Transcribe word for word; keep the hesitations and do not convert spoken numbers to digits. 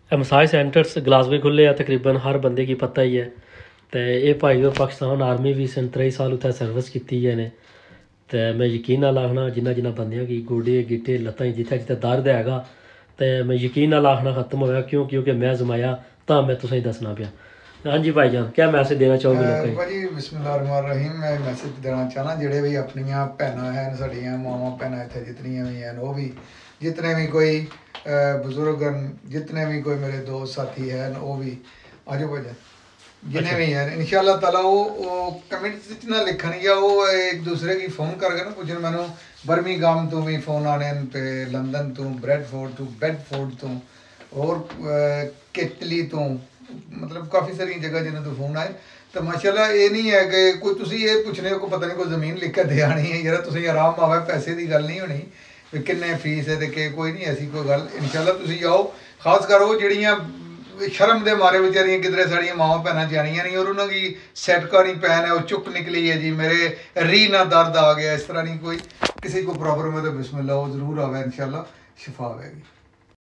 Massage centres Glasgow खुले हैं तकरीबन हर बंदे की पता ही है। तो ये भाई और पाकिस्तान आर्मी भी सन त्रेई साल उत्थै सर्विस की है ने। तो मैं यकीन नाल आखना जिन्ना जिन्ना बंदियां की गोडे गिट्टे लत्तां जित्थै जित्थै दर्द हैगा तो मैं यकीन नाल आखना खत्म होया क्यों क्योंकि मैं जमाया तां मैं तुसेंगी दसना पिया। हाँ जी भाई जान क्या मैसेज देना चाहोगे लोगों को? भाजी बिस्मिल्लाहिर्रहमानिर्रहीम मैं मैसेज देना चाहना जेह्ड़े भी अपनियां भैनां हैं साड़ियां मावां भैनां इत्थै जितनियां भी हैं वो भी जितने भी कोई बजुर्ग न जितने भी कोई मेरे दोस्त साथी हैं वो भी आजो भाई जिन्हें भी हैं इंशाअल्लाह ताला वो कमेंट्स च ना लिखन या वो एक दूसरे की फ़ोन करके ना पुछन मैनू बर्मिंघम तो भी फ़ोन आने ते लंदन तो ब्रेडफोर्ड तो बेडफोर्ड तो और केटली तो मतलब काफ़ी सारी जगह जिन्हें तो फोन आए तो माशाल्लाह ये नहीं है कि कोई तुसी ये पूछने को पता नहीं कोई ज़मीन लिख के दे आनी है यार तुसी आराम आवे पैसे की गल नहीं होनी कि किन्ने फीस है तो कि कोई नहीं ऐसी कोई गल इंशाल्लाह तुसी आओ खास कर वो जड़ियाँ शर्म दे मारे बेचारियां किधरे साड़ियां मावां भैनां जानियां नहीं और उन्होंने सैटका नहीं पैन है वो चुक निकली है जी मेरे री ना दर्द आ गया इस तरह नहीं कोई किसी को प्रॉब्लम है तो बिस्मिल्लाह वो ज़रूर आवे इंशाल्लाह शिफा आवेगी।